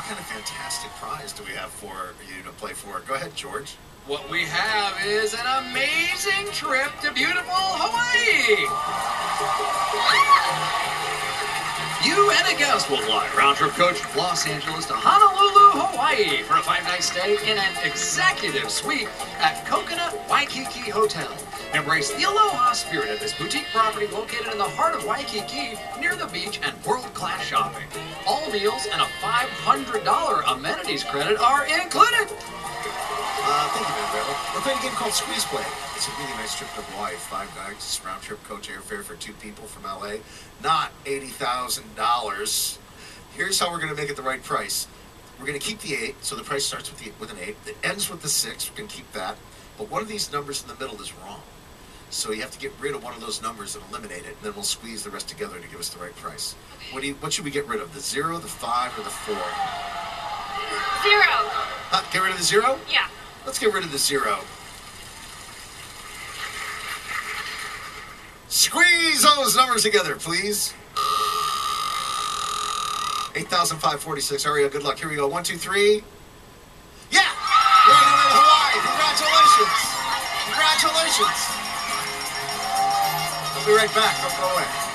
kind of fantastic prize do we have for you to play for? Go ahead, George. What we have is an amazing trip to beautiful Hawaii. You and a guest will fly round-trip coach from Los Angeles to Honolulu, Hawaii for a 5-night stay in an executive suite at Coconut Waikiki Hotel. Embrace the aloha spirit of this boutique property located in the heart of Waikiki near the beach and world-class shopping. All meals and a $500 amenities credit are included. Thank you, Manuel. We're playing a game called Squeeze Play. It's a really nice trip to Hawaii, 5 nights, round-trip coach airfare for 2 people from LA. Not $80,000. Here's how we're going to make it the right price. We're going to keep the 8, so the price starts with an 8. It ends with the 6. We're going to keep that. But one of these numbers in the middle is wrong. So you have to get rid of one of those numbers and eliminate it, and then we'll squeeze the rest together to give us the right price. What should we get rid of? The 0, the 5, or the 4? 0. Get rid of the 0? Yeah. Let's get rid of the 0. Squeeze those numbers together, please. 8,546. Ariel, good luck. Here we go. 1, 2, 3. Yeah! We're on our way to Hawaii. Congratulations. Congratulations. We'll be right back. Don't go away.